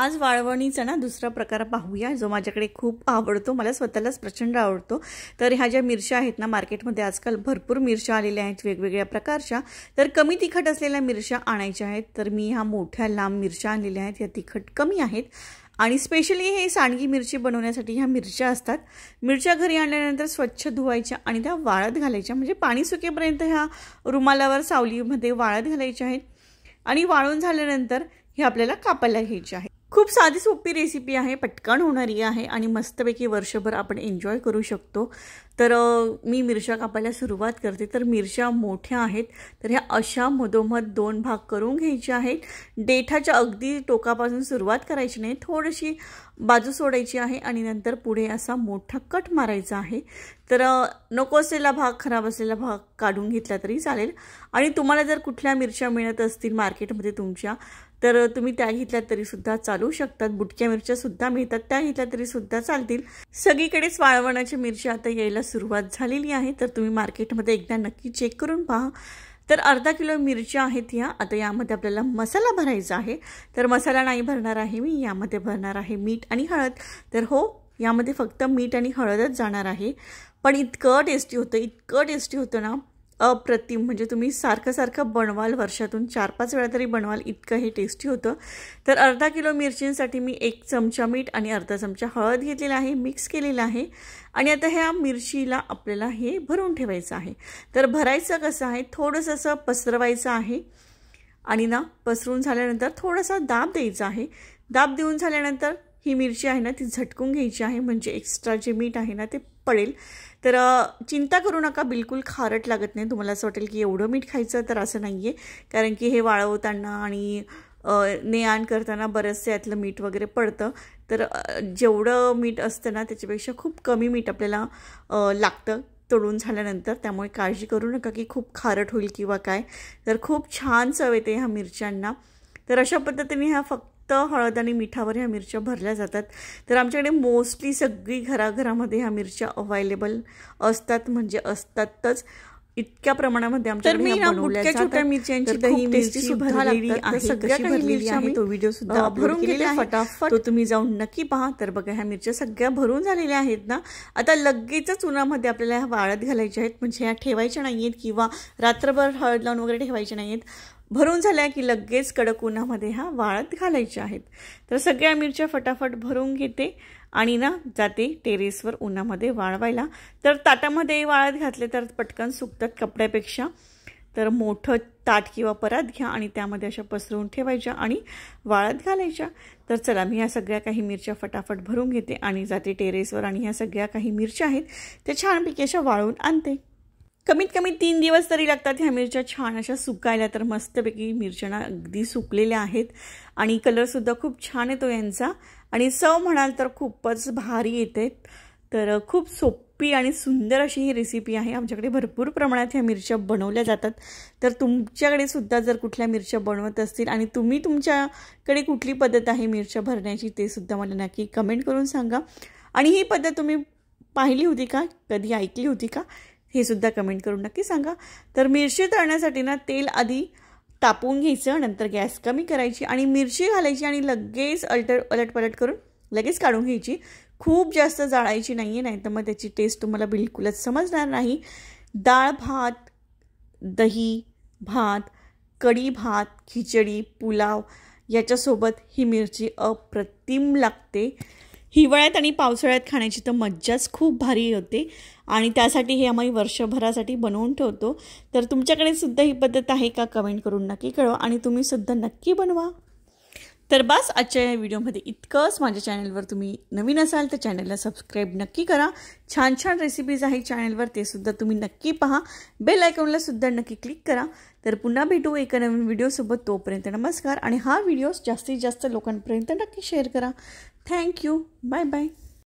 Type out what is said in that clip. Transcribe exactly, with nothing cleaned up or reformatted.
आज वाळवणीचा ना दुसरा प्रकार पाहूया जो माझ्याकडे खूप आवडतो, मला स्वतःलाच प्रचंड आवडतो। तर ह्या ज्या मिरच्या आहेत ना, मार्केटमध्ये आजकाल भरपूर मिरच्या आलेल्या आहेत वेगवेगळ्या प्रकारच्या। तर कमी तिखट असलेल्या मिरच्या आणायच्या आहेत। तर मी ह्या मोठ्या लांब मिरच्या आणलेल्या आहेत, या तिखट कमी आहेत आणि स्पेशली हे सांडगी मिरची बनवण्यासाठी ह्या मिरच्या असतात। मिरच्या घरी आणल्यानंतर स्वच्छ धुवायच्या आणि त्या वाळत घालायच्या, म्हणजे पाणी सुकेपर्यंत ह्या रुमालावर सावलीमध्ये वाळत घालायच्या आहेत आणि वाळून झाल्यानंतर हे आपल्याला कापायला घ्यायचे आहे। खूप साधी सोपी रेसिपी आहे, पटकन होणारी आहे आणि मस्तपैकी वर्षभर आपण एन्जॉय करू शकतो। तर मी मिरच्या कापायला सुरुवात करते। तर मिरच्या मोठ्या आहेत, तर ह्या अशा मधोमध दोन भाग करून घ्यायचे आहेत। देठाच्या अगदी टोकापासून सुरुवात करायची नाही, थोडीशी बाजू सोडायची आहे आणि नंतर पुढे असा मोठा कट मारायचा आहे। तर नको असलेला भाग, खराब असलेला भाग काढून घेतला तरी चालेल। आणि तुम्हाला जर कुठल्या मिरच्या मिळत असतील मार्केटमध्ये तुमच्या, तर तुम्ही त्या घेतल्या तरी सुद्धा चालू शकतात। बुटक्या मिरच्या सुद्धा मिळतात, त्या घेतल्या तरी सुद्धा चालतील। सगळीकडेच वाळवणाच्या मिरच्या आता यायला सुरुवात झालेली आहे, तर तुम्ही मार्केटमध्ये एकदा नक्की चेक करून पहा। तर अर्धा किलो मिरच्या आहेत ह्या। आता यामध्ये आपल्याला मसाला भरायचा आहे। तर मसाला नाही भरणार आहे मी, यामध्ये भरणार आहे मीठ आणि हळद। तर हो, यामध्ये फक्त मीठ आणि हळदच जाणार आहे, पण इतकं टेस्टी होतं, इतकं टेस्टी होतं ना, अप्रतिम। म्हणजे तुम्ही सारखं सारखं बनवाल, वर्षातून चार पाच वेळा तरी बनवाल, इतकं हे टेस्टी होतं। तर अर्धा किलो मिरचींसाठी मी एक चमचा मीठ आणि अर्धा चमचा हळद घेतलेला आहे, मिक्स केलेला आहे। आणि आता ह्या मिरचीला आपल्याला हे भरून ठेवायचं आहे। तर भरायचं कसं आहे, थोडंसं असं पसरवायचं आहे आणि ना पसरून झाल्यानंतर थोडासा दाब द्यायचा आहे। दाब देऊन झाल्यानंतर ही मिरची आहे ना ती झटकून घ्यायची आहे, म्हणजे एक्स्ट्रा जे मीठ आहे ना ते पडेल। तर चिंता करू नका, बिलकुल खारट लागत नाही। तुम्हाला असं वाटेल की एवढं मीठ खायचं, तर असं नाही आहे, कारण की हे वाळवताना आणि ने आण करताना बरंचसं यातलं मीठ वगैरे पडतं। तर जेवढं मीठ असतं ना त्याच्यापेक्षा खूप कमी मीठ आपल्याला लागतं तळून झाल्यानंतर, त्यामुळे काळजी करू नका की खूप खारट होईल किंवा काय। तर खूप छान चव येते ह्या मिरच्यांना। तर अशा पद्धतीने ह्या फक्त हळद आणि मिठावर ह्या मिरच्या भरल्या जातात। तर आमच्याकडे मोस्टली सगळी घराघरामध्ये ह्या मिरच्या अवेलेबल असतात, म्हणजे असतातच इतक्या प्रमाणामध्ये आमच्याकडे बनवल्या जातात। छोट्या मिरच्यांची दही मिरची भरलेली आहे, सगळ्या काही मिरच्या आहे, तो व्हिडिओ सुद्धा भरून गेलेला आहे, फटाफट तो तुम्ही जाऊन नक्की पहा। तर बघा, ह्या मिरच्या सगळ्या भरून झालेल्या आहेत ना। आता लगेचच उन्हामध्ये आपल्याला ह्या वाळत घालायच्या आहेत, म्हणजे ह्या ठेवायच्या नाहीयेत किंवा रात्रभर हळद लावून वगैरे ठेवायच्या नाहीयेत। भरून झाल्या की लगेच कडक उन्हामध्ये ह्या वाळत घालायच्या आहेत। तर सगळ्या मिरच्या फटाफट भरून घेते आणि ना जाते टेरेसवर उन्हामध्ये वाळवायला। तर ताटामध्ये वाळत घातले तर पटकन सुकतात कपड्यापेक्षा। तर मोठं ताट किंवा परात घ्या आणि त्यामध्ये अशा पसरवून ठेवायच्या आणि वाळत घालायच्या। तर चला, मी ह्या सगळ्या काही मिरच्या फटाफट भरून घेते आणि जाते टेरेसवर आणि ह्या सगळ्या काही मिरच्या आहेत त्या छानपैकी अशा वाळून आणते। कमीत कमी तीन दिवस तरी लागतात ह्या मिरच्या छान अशा सुकायला। तर मस्तपैकी मिरच्या अगदी सुकलेल्या आहेत आणि कलरसुद्धा खूप छान येतो यांचा आणि चव म्हणाल तर खूपच भारी येते। तर खूप सोपी आणि सुंदर अशी ही रेसिपी आहे। आमच्याकडे भरपूर प्रमाणात ह्या मिरच्या बनवल्या जातात। तर तुमच्याकडे सुद्धा जर कुठल्या मिरच्या बनवत असतील आणि तुम्ही तुमच्याकडे कुठली पद्धत आहे मिरच्या भरण्याची ते सुद्धा मला नक्की कमेंट करून सांगा। आणि ही पद्धत तुम्ही पाहिली होती का, कधी ऐकली होती का, हे सुद्धा कमेंट करून नक्की सांगा। तर मिरची तळण्यासाठी ना तेल आधी तापवून घ्यायचं, नंतर गॅस कमी करायची आणि मिरची घालायची आणि लगेच अलट अलटपलट करून लगेच काढून घ्यायची। खूप जास्त जाळायची नाही आहे, नाही तर मग त्याची टेस्ट तुम्हाला बिलकुलच समजणार नाही। डाळ भात, दही भात, कढी भात, खिचडी, पुलाव याच्यासोबत ही मिरची अप्रतिम लागते। हिवाळ्यात आणि पावसाळ्यात खाण्याची तर मज्जाच खूप भारी होते आणि त्यासाठी हे आम्ही वर्षभरासाठी बनवून ठेवतो। तर तुमच्याकडे सुद्धा ही पद्धत आहे का, कमेंट करून नक्की कळवा आणि तुम्ही सुद्धा नक्की बनवा। तर बस आजच्या या व्हिडिओमध्ये इतकंच। माझ्या चॅनलवर तुम्ही नवीन असाल तर चॅनलला सबस्क्राईब नक्की करा। छान छान रेसिपीज आहेत चॅनलवर, ते सुद्धा तुम्ही नक्की पहा। बेल आयकॉनला सुद्धा नक्की क्लिक करा। तर पुन्हा भेटू एका नवीन व्हिडिओसोबत, तोपर्यंत नमस्कार आणि हा व्हिडिओ जास्तीत जास्त लोकांपर्यंत नक्की शेअर करा। Thank you, bye bye.